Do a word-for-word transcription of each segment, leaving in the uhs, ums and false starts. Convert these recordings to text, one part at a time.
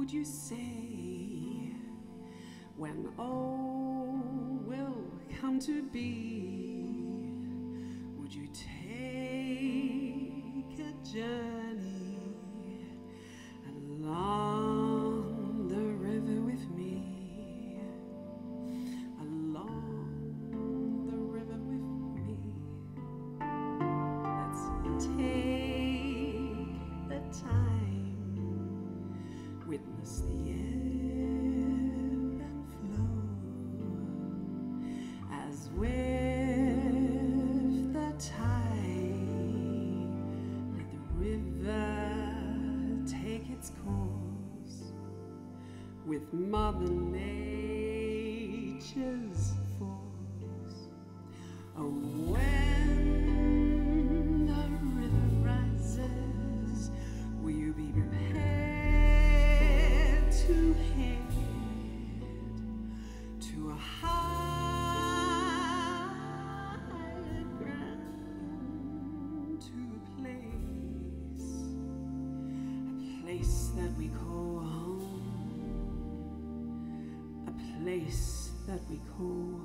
would you say when all will come to be? Would you take a journey along the river with me? Along the river with me. Let's take the time, witness the ebb and flow, as with the tide, let the river take its course with Mother Nature's force. Oh, when the river rises, will you be prepared to head to a higher ground, to a place, a place that we call home, a place that we call home.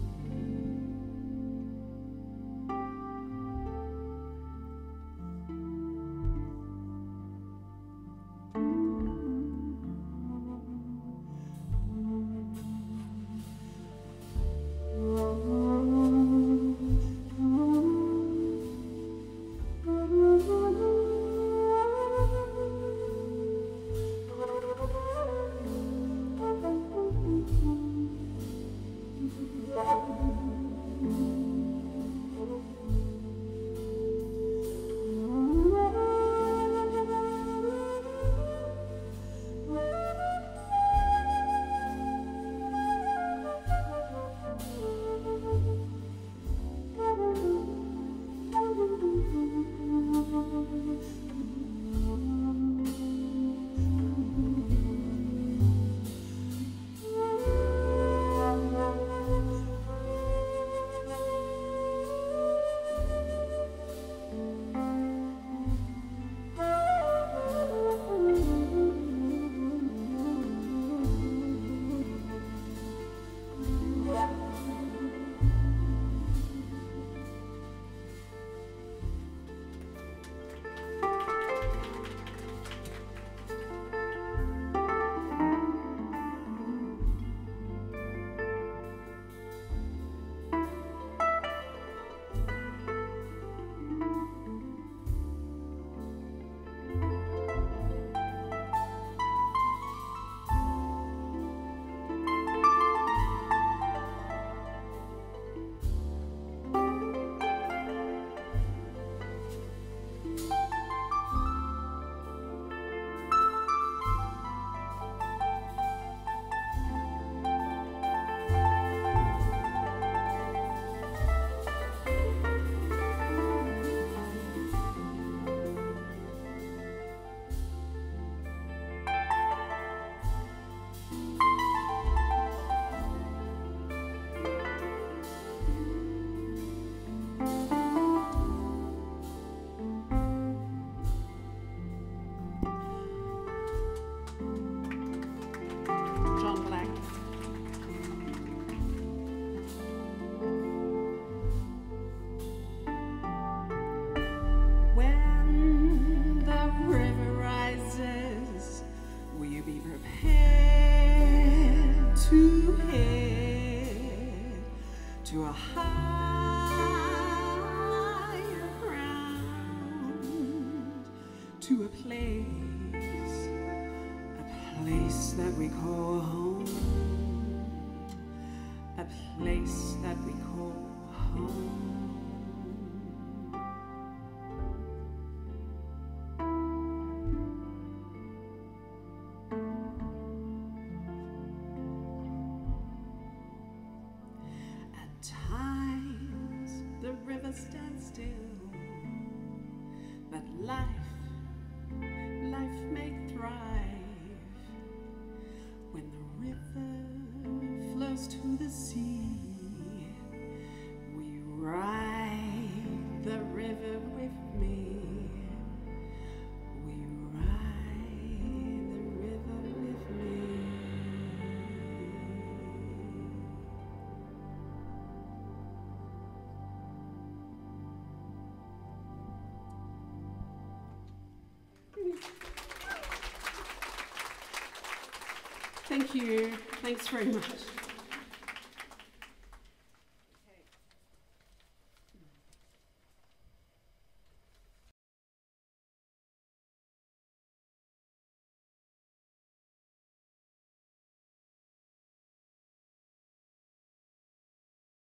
To a higher ground, to a place, a place that we call home, a place that we call home. Times the river stands still, but life, life may thrive when the river flows to the sea. We ride the river with me. We ride the river with Thank you. Thanks very much.